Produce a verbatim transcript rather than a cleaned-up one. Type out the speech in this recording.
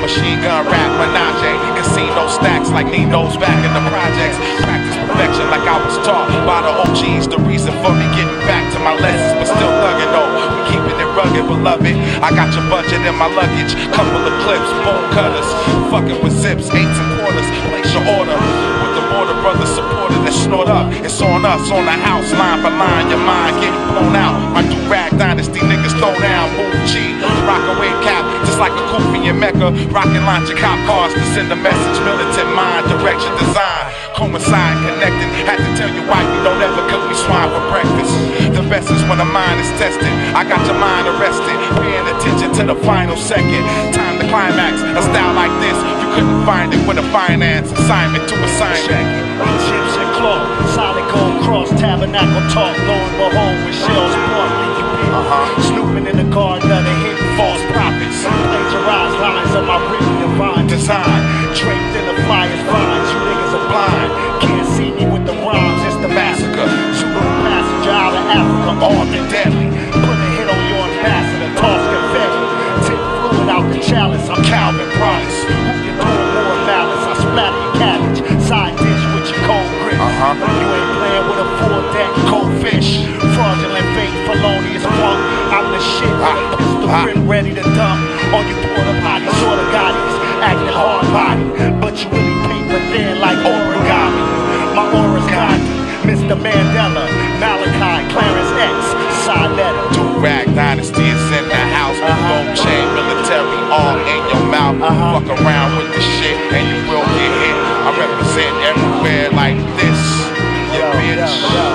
machine gun rap menage. Casino stacks like Nino's back in the projects. Practice perfection like I was taught by the O Gs. The reason for me getting back to my lessons, but still thugging though. We keeping it rugged, beloved. I got your budget in my luggage. Couple of clips, bone cutters. Fucking with zips, eights and quarters. Place your order with the border brothers supported that snort up. It's on us, on the house, line for line. Your mind getting blown out. My do-rag dynasty niggas throw down, move G. Rock away cap, just like a Kufi in Mecca. Rockin' launching cop cars to send a message. Militant mind, direction, design. Coincide, connecting. Had to tell your wife you don't ever cook me swine for breakfast. The best is when the mind is tested. I got your mind arrested, paying attention to the final second. Time to climax, a style like this you couldn't find it with a finance assignment to assignment. Egyptian cloth, solid gold cross, tabernacle talk. Lo and behold, with shells brought leaky pig. Uh-huh. Snooping in the garden of the hidden false prophets. Plagiarized lines of my written divine design. Draped in the flyers vines, you niggas are blind. Can't see me with the rhymes, it's the massacre. Zulu passenger out of Africa, armed and deadly. Put a hit on your ambassador, toss confetti. Tip fluid out the chalice, I'm Calvin Price. Who can do more malice? I splatter your cabbage, side dish with your cold grits. Uh-huh. You ain't playing with a full deck, cold fish. Fraudulent fake, felonious punk. I'm the shit with a pistol grip ready to dump. On you porta potty, sorta gotties, acting hard body, but you really paper thin like origami. My aura's Gandhi, Mister Mandela, Malachi, Clarence X, side letter. Do-rag dynasty is in the house. Uh-huh. Gold chain, military, all in your mouth. Uh-huh. Fuck around with the shit and you will get hit. I represent everywhere like this, you bitch. Yo, yo.